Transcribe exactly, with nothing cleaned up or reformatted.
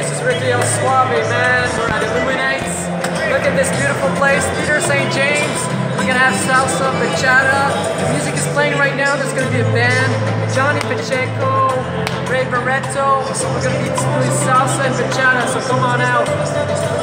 Suave, man. We're at Illuminights. Look at this beautiful place, Theater Saint James. We're gonna have salsa, bachata. The music is playing right now. There's gonna be a band. Johnny Pacheco, Ray Barreto. So we're gonna be doing salsa and bachata. So come on out.